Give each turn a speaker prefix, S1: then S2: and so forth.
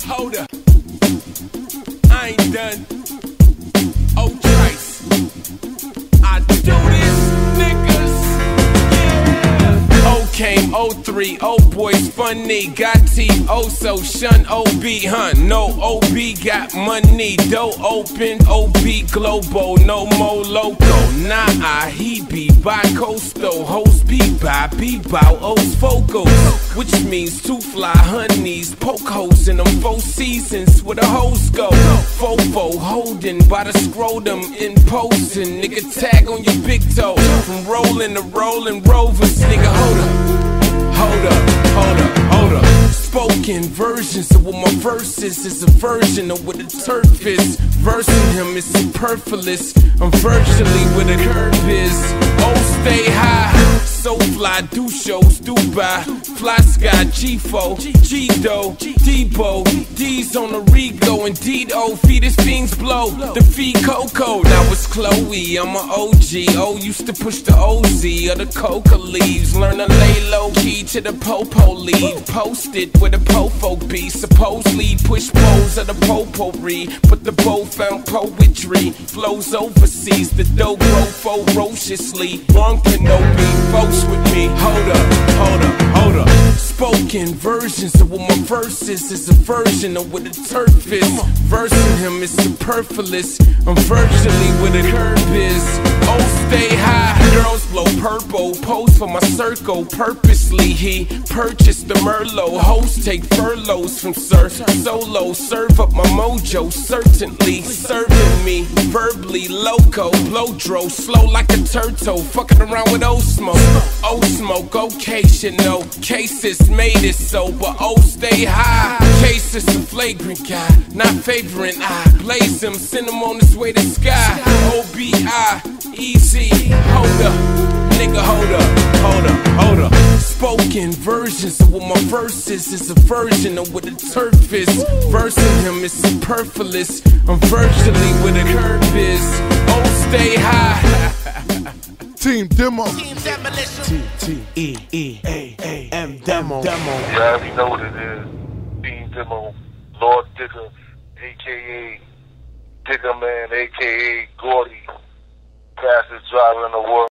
S1: Hold up, I ain't done. Obie Trice, I do this, niggas. Yeah. O came 03, old boys funny. Got T, oh so shun OB, huh? No, OB got money. Dough open, OB global, no more loco. Nah, he be bi-coastal. Host be bow, O's focals. Which means two fly honeys. Poke holes in them 4 seasons where the hoes go. Fofo holding by the scrotum, imposing. Nigga tag on your big toe. From rolling to rolling rovers. Nigga hold up. Spoken versions of what my verses is a version of what the turf is. Versing him is superfluous. I'm virtually where the curve is. Oh, stay high. So fly, do shows, Dubai. Fly sky, G-Fo, G-Do, Debo. D's on the Rego and D-O. Fetus fiends blow. The feed Coco. Now it's Chloe, I'm a OG. O used to push the OZ or the coca leaves. Learn to lay low key to the popo lead. Posted where the po-folk be. Supposedly push pose of the potpourri. But the bow found poetry. Flows overseas, the dough grow ferociously. Wrong Kenobi, folks with me. Hold up. Spoken versions of what my verses is a version of what the turf is. Versing him is superfluous. I'm virtually where the curve is. Oh, stay high. Girls blow purple. Pose for my circle. Purposely he purchased the Merlot. Hoes take furloughs from Sir Solo. Serve up my mojo. Certainly serving me verbally loco. Blow dro slow like a turtle. Fucking around with O smoke. O smoke. Okay, shit no cases made it so, but oh stay high. Case is a flagrant guy, not favoring I blaze him, send him on his way to sky. OBI, easy, hold up, nigga, hold up. Spoken versions of what my verses is a version of what the turf is. Versing him is superfluous. I'm virtually where the curve is. Oh, stay high.
S2: Team Demo.
S3: Team Demolition.
S4: T-E-E-A-A-M Demo.
S5: You already know what it is. Team Demo. Lord Digger, a.k.a. Digger Man, a.k.a. Gordy. Fastest driver in the world.